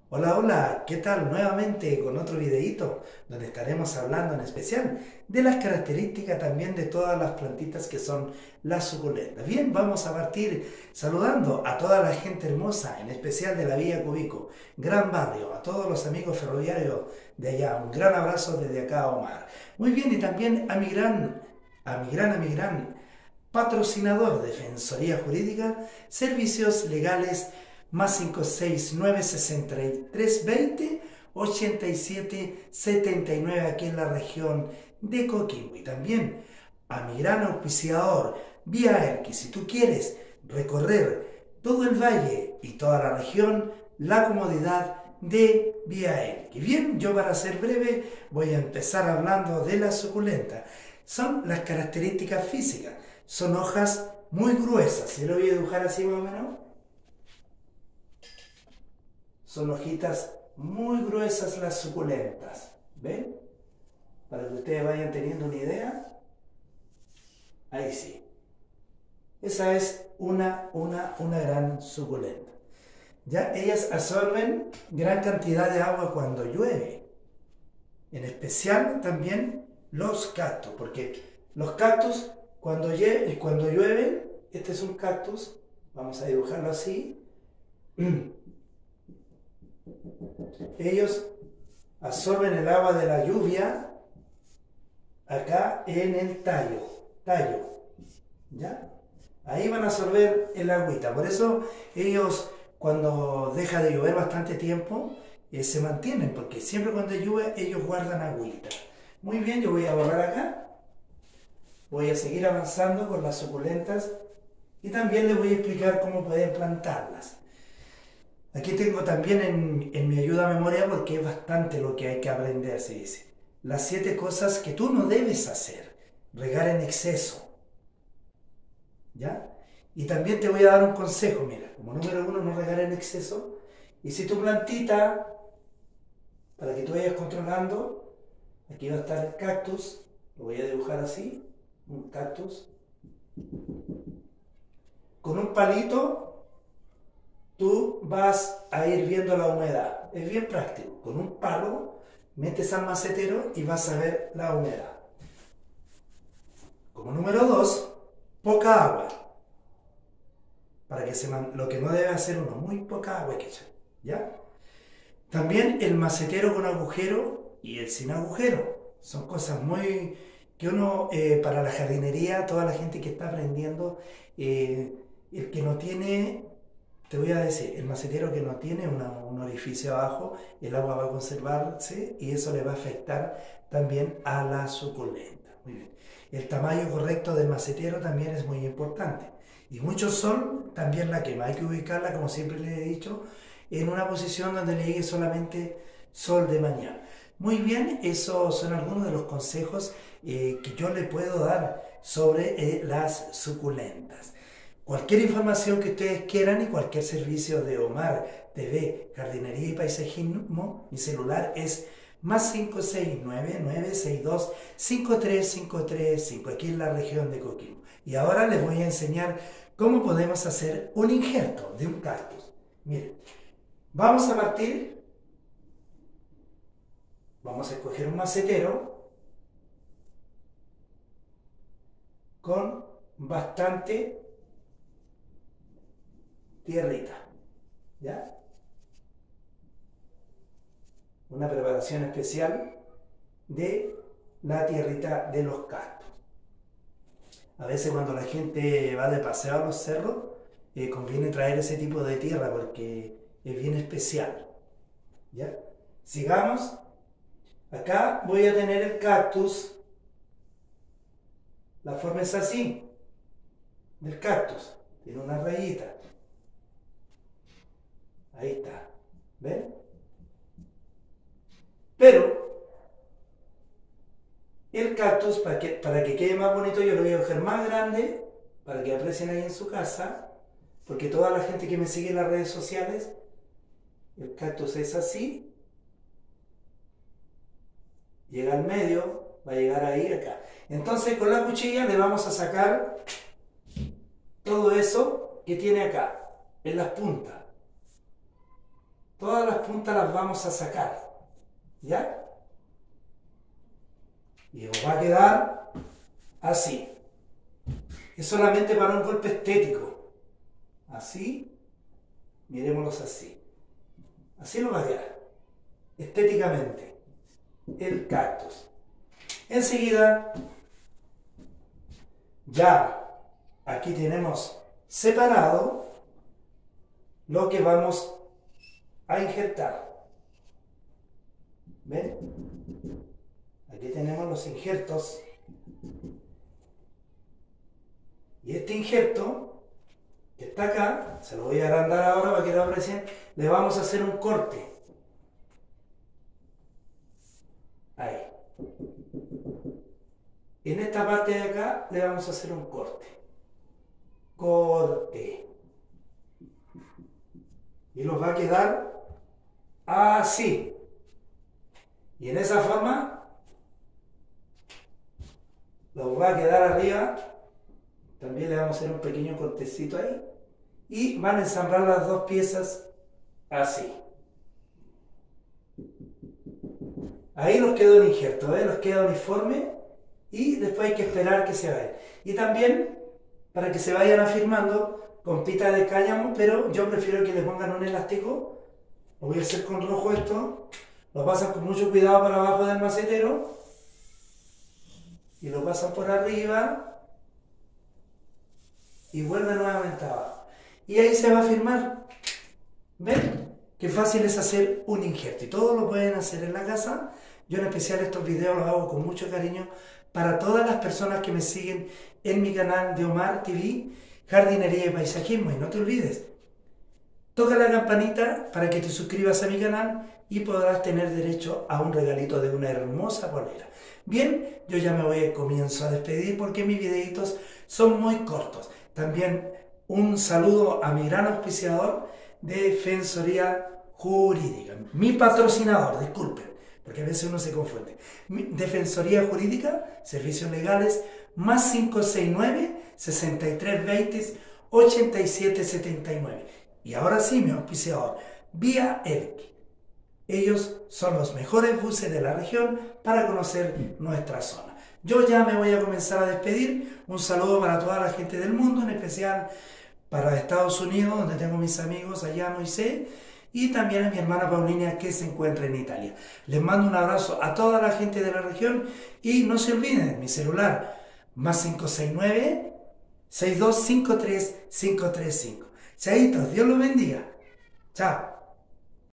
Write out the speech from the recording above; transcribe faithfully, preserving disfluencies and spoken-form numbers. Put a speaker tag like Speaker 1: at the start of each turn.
Speaker 1: Hola, hola, ¿qué tal? Nuevamente con otro videíto donde estaremos hablando en especial de las características también de todas las plantitas que son las suculentas. Bien, vamos a partir saludando a toda la gente hermosa, en especial de la Villa Cubico, gran barrio, a todos los amigos ferroviarios de allá. Un gran abrazo desde acá, Omar. Muy bien, y también a mi gran, a mi gran, a mi gran patrocinador, Defensoría Jurídica, Servicios Legales, más cinco seis nueve sesenta y tres veinte ochenta y siete setenta y nueve aquí en la región de Coquimbo. Y también a mi gran auspiciador, Vía Elqui, si tú quieres recorrer todo el valle y toda la región, la comodidad de Vía Elqui. Bien, yo para ser breve voy a empezar hablando de la suculenta. Son las características físicas. Son hojas muy gruesas. Yo lo voy a dibujar así más o menos. Son hojitas muy gruesas las suculentas. ¿Ven? Para que ustedes vayan teniendo una idea. Ahí sí. Esa es una, una, una gran suculenta. Ya ellas absorben gran cantidad de agua cuando llueve. En especial también los cactus. Porque los cactus cuando, cuando llueven, este es un cactus. Vamos a dibujarlo así. Ellos absorben el agua de la lluvia acá en el tallo, tallo, ¿ya? Ahí van a absorber el agüita, por eso ellos cuando deja de llover bastante tiempo eh, se mantienen, porque siempre cuando llueve ellos guardan agüita. Muy bien, yo voy a borrar acá, voy a seguir avanzando con las suculentas y también les voy a explicar cómo pueden plantarlas. Aquí tengo también en, en mi ayuda a memoria, porque es bastante lo que hay que aprender, se dice. Las siete cosas que tú no debes hacer. Regar en exceso. ¿Ya? Y también te voy a dar un consejo, mira. Como número uno, no regar en exceso. Y si tu plantita, para que tú vayas controlando, aquí va a estar el cactus. Lo voy a dibujar así. Un cactus. Con un palito tú vas a ir viendo la humedad. Es bien práctico. Con un palo metes al macetero y vas a ver la humedad. Como número dos, poca agua. Para que se man... Lo que no debe hacer uno, muy poca agua hay que echar. ¿Ya? También el macetero con agujero y el sin agujero. Son cosas muy... que uno, eh, para la jardinería, toda la gente que está aprendiendo, eh, el que no tiene... Te voy a decir, el macetero que no tiene una, un orificio abajo, el agua va a conservarse y eso le va a afectar también a la suculenta. Muy bien. El tamaño correcto del macetero también es muy importante. Y mucho sol también la quema. Hay que ubicarla, como siempre les he dicho, en una posición donde le llegue solamente sol de mañana. Muy bien, esos son algunos de los consejos eh, que yo le puedo dar sobre eh, las suculentas. Cualquier información que ustedes quieran y cualquier servicio de Omar T V, Jardinería y Paisajismo, mi celular es más cinco seis nueve nueve seis dos cinco tres cinco tres cinco, aquí en la región de Coquimbo. Y ahora les voy a enseñar cómo podemos hacer un injerto de un cactus. Miren, vamos a partir, vamos a escoger un macetero con bastante tierrita, ¿ya? Una preparación especial de la tierrita de los cactus. A veces cuando la gente va de paseo a los cerros, eh, conviene traer ese tipo de tierra porque es bien especial, ¿ya? Sigamos. Acá voy a tener el cactus. La forma es así, del cactus. Tiene una rayita. Ahí está. ¿Ven? Pero el cactus, para que, para que quede más bonito, yo lo voy a coger más grande, para que aprecien ahí en su casa, porque toda la gente que me sigue en las redes sociales, el cactus es así, llega al medio, va a llegar ahí, acá. Entonces con la cuchilla le vamos a sacar todo eso que tiene acá, en las puntas. todas las puntas las vamos a sacar, ¿ya? Y os va a quedar así. Es solamente para un golpe estético. Así, miremoslos así. Así nos va a quedar, estéticamente, el cactus. Enseguida, ya aquí tenemos separado lo que vamos a injertar. ¿Ven? Aquí tenemos los injertos. Y este injerto, que está acá, se lo voy a agrandar ahora para que lo aprecien, le vamos a hacer un corte. Ahí. En esta parte de acá le vamos a hacer un corte. Corte. Y nos va a quedar así. Y en esa forma nos va a quedar arriba. También le vamos a hacer un pequeño cortecito ahí. Y van a ensamblar las dos piezas así. Ahí nos quedó el injerto, ¿eh? Nos queda uniforme. Y después hay que esperar que se vaya. Y también para que se vayan afirmando con pita de cáñamo, pero yo prefiero que le pongan un elástico. Lo voy a hacer con rojo esto. Lo pasan con mucho cuidado por abajo del macetero. Y lo pasan por arriba. Y vuelve nuevamente abajo. Y ahí se va a firmar. ¿Ven? Qué fácil es hacer un injerto. Y todos lo pueden hacer en la casa. Yo en especial estos videos los hago con mucho cariño para todas las personas que me siguen en mi canal de Omar T V, Jardinería y Paisajismo. Y no te olvides, toca la campanita para que te suscribas a mi canal y podrás tener derecho a un regalito de una hermosa polera. Bien, yo ya me voy a comienzo a despedir porque mis videitos son muy cortos. También un saludo a mi gran auspiciador, Defensoría Jurídica, mi patrocinador, disculpen, porque a veces uno se confunde. Defensoría Jurídica, servicios legales, más cinco seis nueve, sesenta y tres veinte, ochenta y siete setenta y nueve. Y ahora sí, mi auspiciador, Vía Elqui. Ellos son los mejores buses de la región para conocer nuestra zona. Yo ya me voy a comenzar a despedir. Un saludo para toda la gente del mundo, en especial para Estados Unidos, donde tengo mis amigos allá, Moisés, y también a mi hermana Paulina, que se encuentra en Italia. Les mando un abrazo a toda la gente de la región y no se olviden, mi celular, más cinco seis nueve, seis dos cinco tres, cinco tres cinco. Chaitos, Dios los bendiga. Chao.